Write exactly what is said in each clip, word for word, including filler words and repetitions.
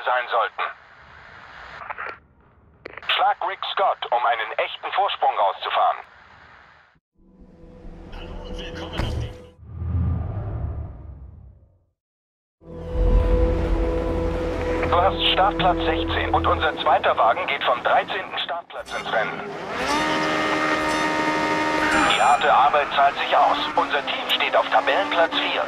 sein sollten. Schlag Rick Scott, um einen echten Vorsprung rauszufahren. Hallo und willkommen auf dem... Du hast Startplatz sechzehn und unser zweiter Wagen geht vom dreizehnten Startplatz ins Rennen. Die harte Arbeit zahlt sich aus. Unser Team steht auf Tabellenplatz vier.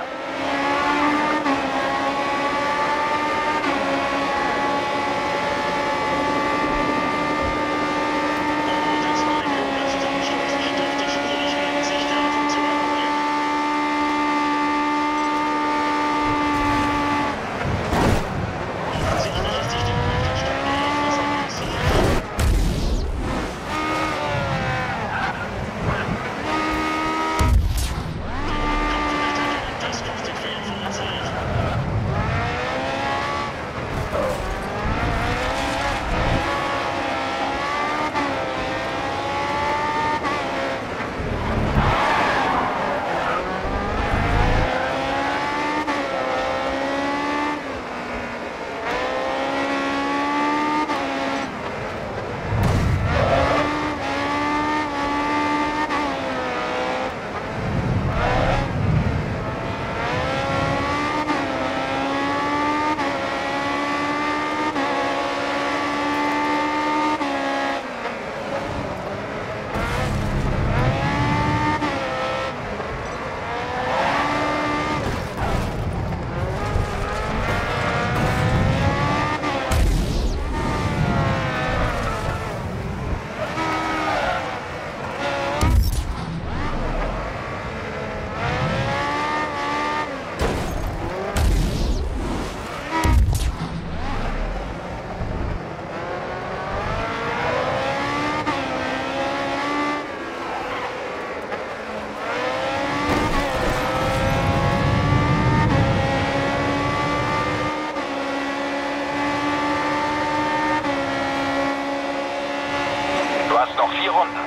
Du hast noch vier Runden.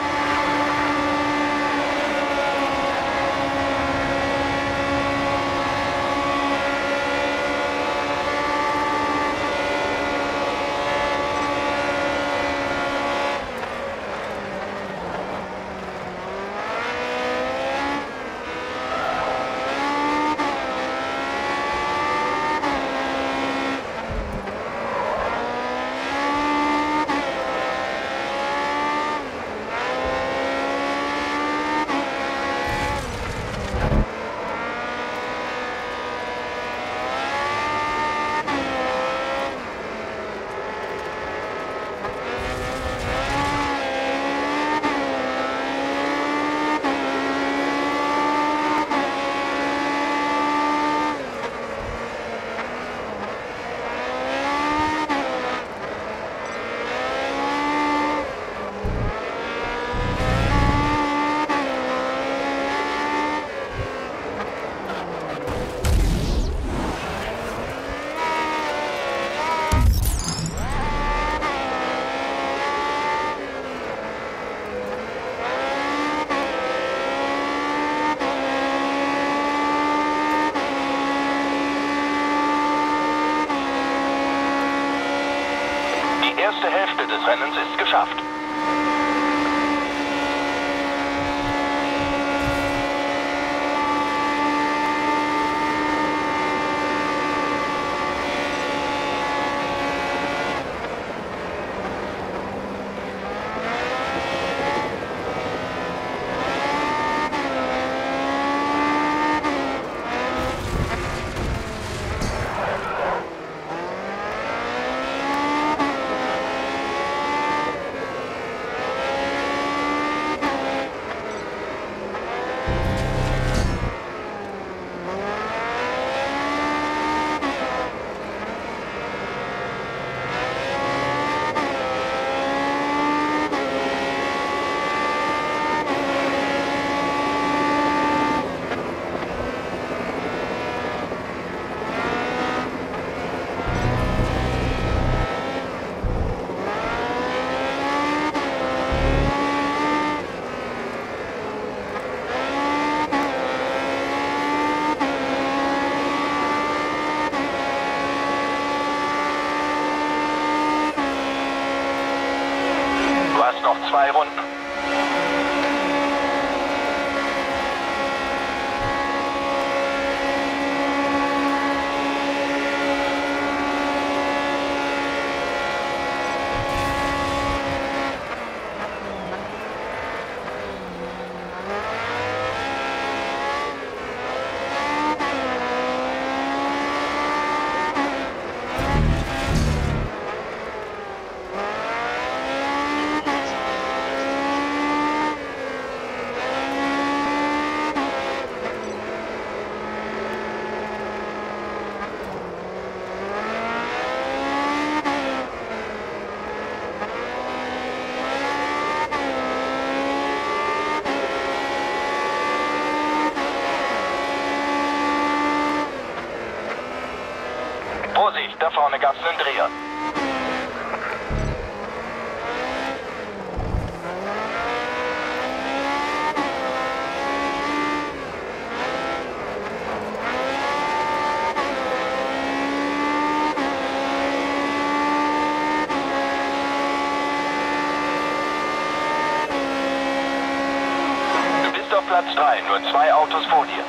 Die erste Hälfte des Rennens ist geschafft. zwei Runden. Vorsicht, da vorne gab's einen Dreher. Du bist auf Platz drei, nur zwei Autos vor dir.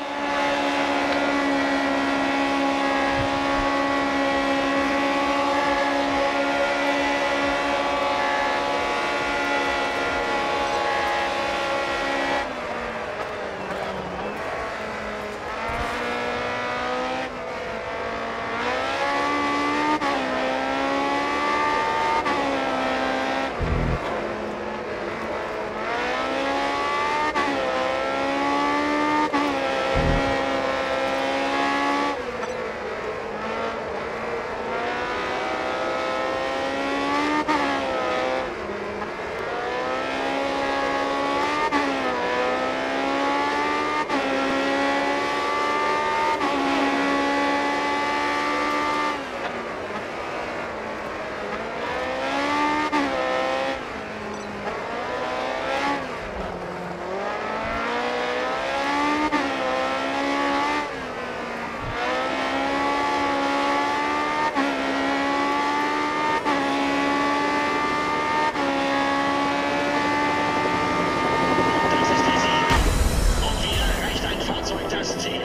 Das ist die sieben. Und wieder erreicht ein Fahrzeug das Ziel.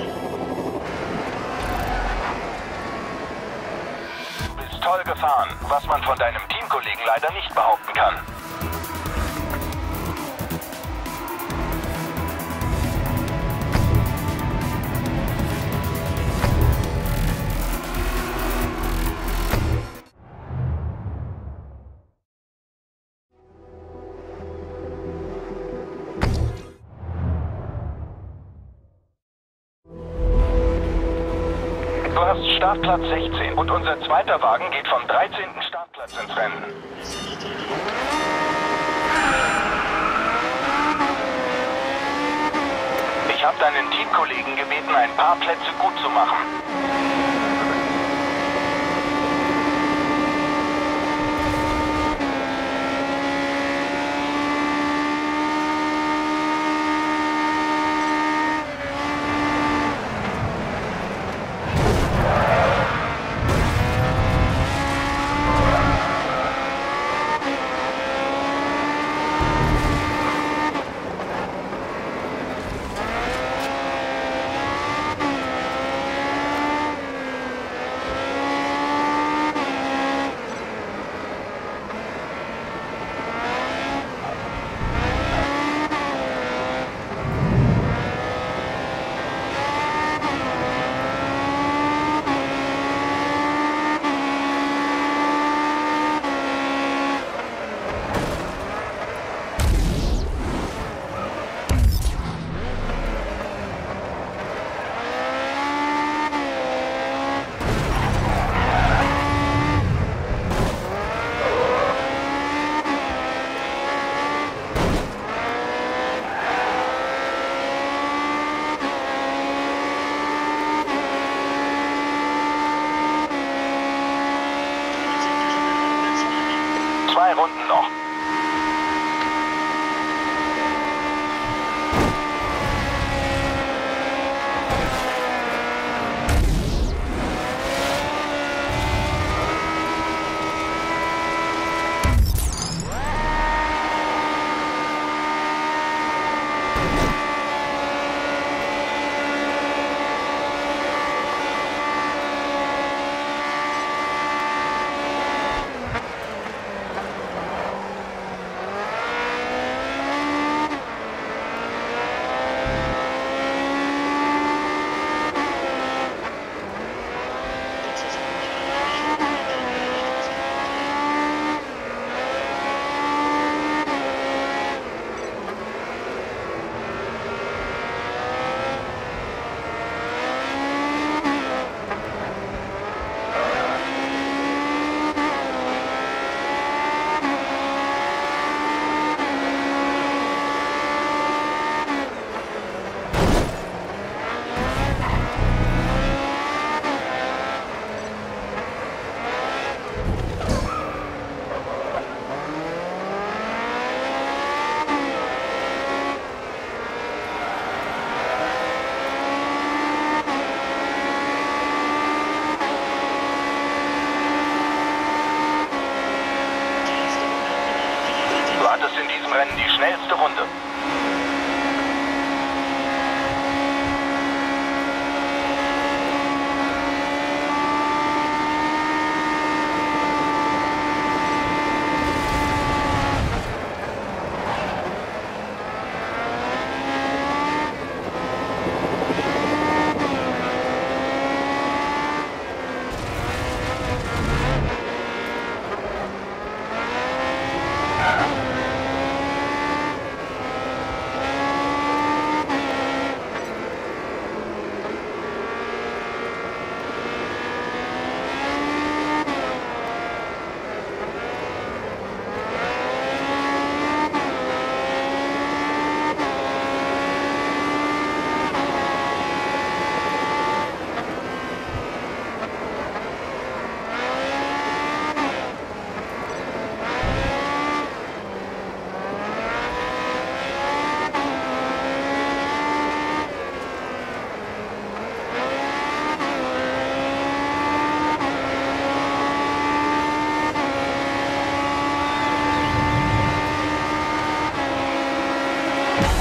Du bist toll gefahren, was man von deinem Teamkollegen leider nicht behaupten kann. Du hast Startplatz sechzehn und unser zweiter Wagen geht vom dreizehnten Startplatz ins Rennen. Ich habe deinen Teamkollegen gebeten, ein paar Plätze gut zu machen.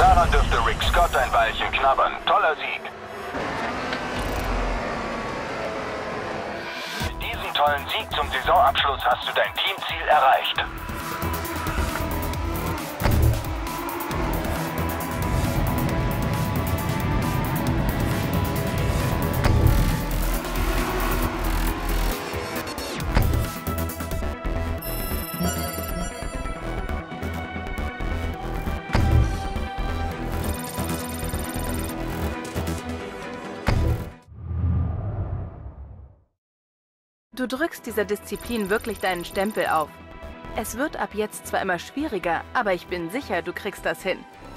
Daran dürfte Rick Scott ein Weilchen knabbern. Toller Sieg. Mit diesem tollen Sieg zum Saisonabschluss hast du dein Teamziel erreicht. Du drückst dieser Disziplin wirklich deinen Stempel auf. Es wird ab jetzt zwar immer schwieriger, aber ich bin sicher, du kriegst das hin.